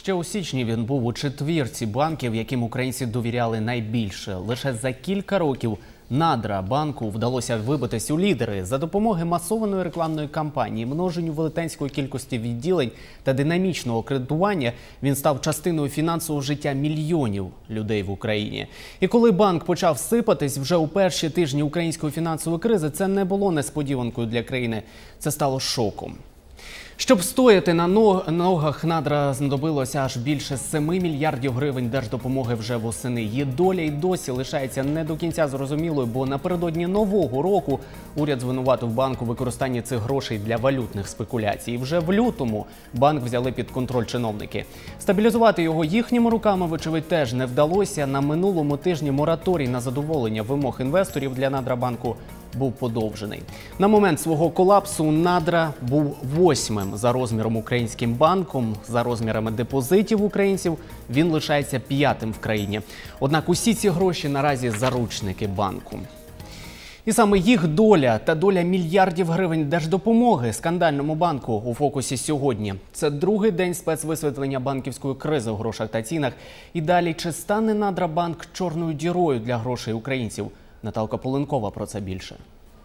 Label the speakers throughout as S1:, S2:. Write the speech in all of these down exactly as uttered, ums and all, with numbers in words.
S1: Ще у січні він був у четвірці банків, яким українці довіряли найбільше. Лише за кілька років Надра банку вдалося вибитись у лідери. За допомогою масованої рекламної кампанії, множенню велетенської кількості відділень та динамічного кредитування він став частиною фінансового життя мільйонів людей в Україні. І коли банк почав сипатись вже у перші тижні української фінансової кризи, це не було несподіванкою для країни, це стало шоком. Щоб стояти на ногах, Надра знадобилося аж більше семи мільярдів гривень держдопомоги вже восени. Її доля й досі лишається не до кінця зрозумілою, бо напередодні нового року уряд звинуватив банк у використанні цих грошей для валютних спекуляцій. І вже в лютому банк взяли під контроль чиновники. Стабілізувати його їхніми руками, вочевидь, теж не вдалося. На минулому тижні мораторій на задоволення вимог інвесторів для Надрабанку був подовжений. На момент свого колапсу Надра був восьмим за розміром українським банком. За розмірами депозитів українців він лишається п'ятим в країні. Однак усі ці гроші наразі заручники банку. І саме їх доля та доля мільярдів гривень держдопомоги скандальному банку у фокусі сьогодні. Це другий день спецвисвітлення банківської кризи в грошах та цінах. І далі, чи стане Надрабанк чорною дірою для грошей українців? Наталка Поленкова про це більше.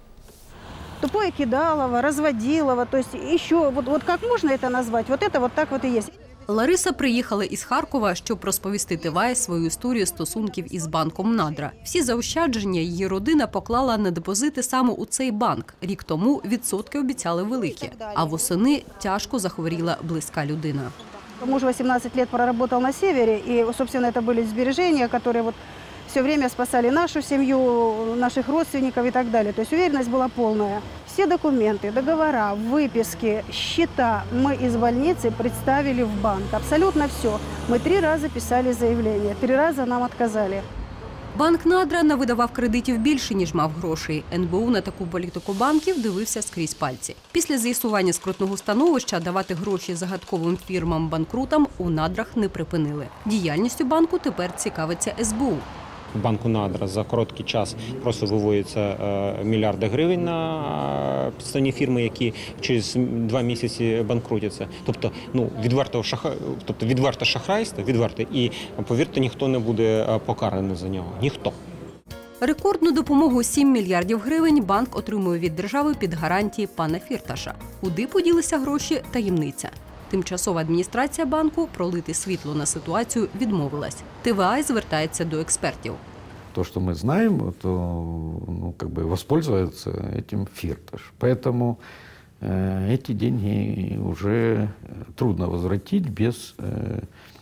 S2: Тупое кидалово, разводилово, то есть еще, вот, вот как можно это назвать, вот это вот так вот и есть.
S3: Лариса приїхала із Харкова, щоб розповісти ТВА свою історію стосунків із банком «Надра». Всі заощадження її родина поклала на депозити саме у цей банк. Рік тому відсотки обіцяли великі, а восени тяжко захворіла близька людина.
S2: Муж восемнадцать лет проработал на севере, и, собственно, это были сбережения, которые вот все время спасали нашу семью, наших родственников и так далее. То есть уверенность была полная. Все документы, договора, выписки, счета мы из больницы представили в банк. Абсолютно все. Мы три раза писали заявление, три раза нам отказали.
S3: Банк «Надра» навидавав кредитів більше, ніж мав грошей. ен бе у на таку політику банків дивився скрізь пальці. Після з'ясування скрутного становища давати гроші загадковим фірмам-банкрутам у «Надрах» не припинили. Діяльністю банку тепер цікавиться ес бе у.
S4: Банку «Надра» за короткий час просто виводяться мільярди гривень на підставні фірми, які через два місяці банкрутяться. Тобто, ну, відверто, шаха... тобто відверто шахрайство, відверто. І, повірте, ніхто не буде покараний за нього. Ніхто.
S3: Рекордну допомогу сім мільярдів гривень банк отримує від держави під гарантії пана Фірташа. Куди поділися гроші – таємниця. Тимчасова адміністрація банку пролити світло на ситуацію відмовилась. ТВА звертається до експертів.
S5: То, что мы знаем, то, ну, как бы воспользуется этим Фирташ. Поэтому э, эти деньги уже трудно возвратить без э,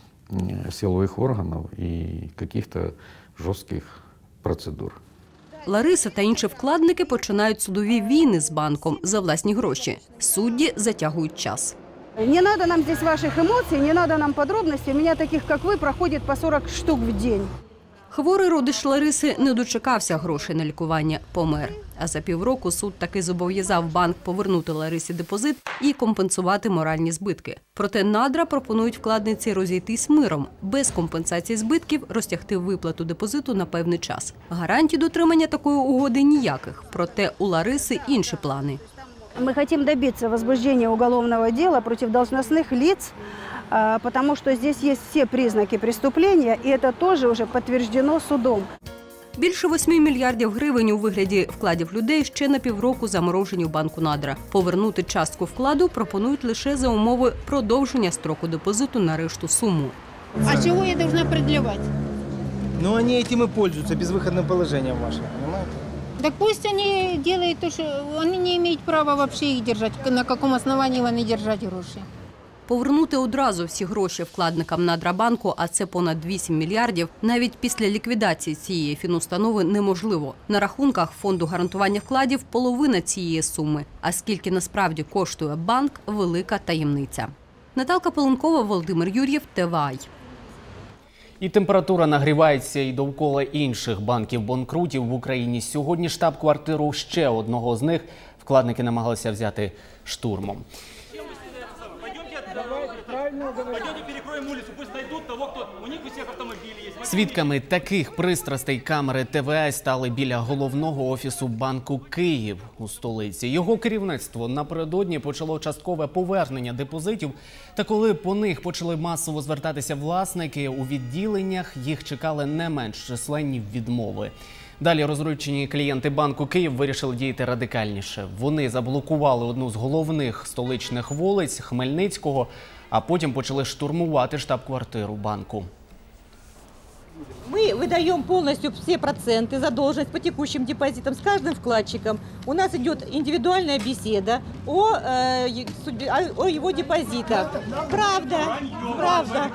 S5: силовых органов и каких-то жестких процедур.
S3: Лариса та інші вкладники починають судові війни з банком за власні гроші. Судді затягують час.
S2: Не надо нам здесь ваших эмоций, не надо нам подробностей. У меня таких, как вы, проходит по сорок штук в день.
S3: Хворий родич Лариси не дочекався грошей на лікування, помер. А за півроку суд таки зобов'язав банк повернути Ларисі депозит і компенсувати моральні збитки. Проте «Надра» пропонують вкладниці розійтись миром, без компенсації збитків розтягти виплату депозиту на певний час. Гарантій дотримання такої угоди ніяких, проте у Лариси інші плани.
S2: Мы хотим добиться возбуждения уголовного дела против должностных лиц, потому что здесь есть все признаки преступления, и это тоже уже подтверждено судом.
S3: Більше восьми мільярдів гривень у вигляді вкладів людей ще на півроку заморожені в банку «Надра». Повернути частку вкладу пропонують лише за умови продовження строку депозиту на решту суму.
S6: А чего я должна продлевать?
S7: Ну, они этим и пользуются, безвыходным положением вашим, понимаете?
S6: Так пусть они делают то, что они не имеют права вообще их держать. На каком основании вони держать гроші?
S3: Повернути одразу всі гроші вкладникам Надрабанку, а це понад вісім мільярдів, навіть після ліквідації цієї фінустанови неможливо. На рахунках Фонду гарантування вкладів половина цієї суми. А скільки насправді коштує банк – велика таємниця. Наталка Поленкова, Володимир Юр'єв, ТВА.
S1: І температура нагрівається і довкола інших банків-банкрутів в Україні. Сьогодні штаб-квартиру ще одного з них вкладники намагалися взяти штурмом.
S8: Пойдемте перекроем улицу, пусть найдут того, кто... У них у всех автомобили есть.
S1: Свідками таких пристрастей камери Те Ве А стали біля головного офісу Банку Київ у столиці. Його керівництво напередодні почало часткове повернення депозитів. Та коли по них почали масово звертатися власники, у відділеннях їх чекали не менш численні відмови. Далі розручені клієнти Банку Київ вирішили діяти радикальніше. Вони заблокували одну з головних столичних вулиць Хмельницького, а потім почали штурмувати штаб-квартиру банку.
S9: Мы выдаем полностью все проценты, задолженность по текущим депозитам с каждым вкладчиком. У нас идет индивидуальная беседа о, э, судьбе- о- о его депозитах. Правда, правда.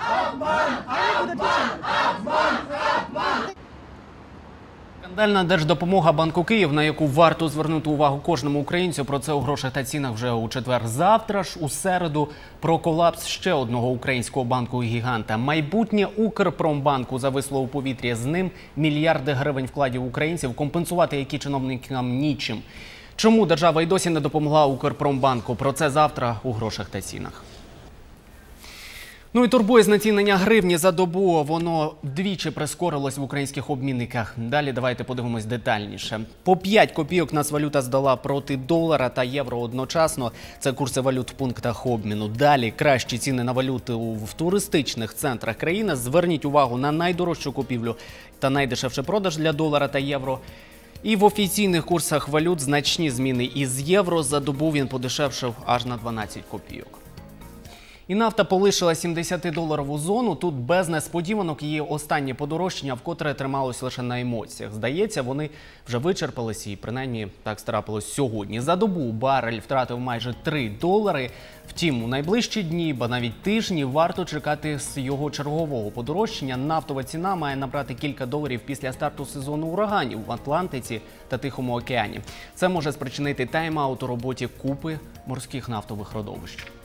S1: Скандальна держдопомога Банку Київ, на яку варто звернути увагу кожному українцю. Про це у грошах та цінах вже у четвер. Завтра ж, у середу, про колапс ще одного українського банку-гіганта. Майбутнє Укрпромбанку зависло у повітрі. З ним мільярди гривень вкладів українців, компенсувати які чиновникам нічим. Чому держава й досі не допомогла Укрпромбанку? Про це завтра у грошах та цінах. Ну і турбує знецінення гривні за добу. Воно вдвічі прискорилось в українських обмінниках. Далі давайте подивимось детальніше. По п'ять копійок нацвалюта здала проти долара та євро одночасно. Це курси валют в пунктах обміну. Далі кращі ціни на валюти в туристичних центрах країни. Зверніть увагу на найдорожчу купівлю та найдешевший продаж для долара та євро. І в офіційних курсах валют значні зміни. Із євро за добу він подешевшав аж на дванадцять копійок. І нафта полишила сімдесятидоларову зону. Тут без несподіванок її останнє подорожчання, вкотре трималось лише на емоціях. Здається, вони вже вичерпалися і принаймні так трапилось сьогодні. За добу барель втратив майже три долари. Втім, у найближчі дні, ба навіть тижні, варто чекати з його чергового подорожчання. Нафтова ціна має набрати кілька доларів після старту сезону ураганів в Атлантиці та Тихому океані. Це може спричинити тайм-аут у роботі купи морських нафтових родовищ.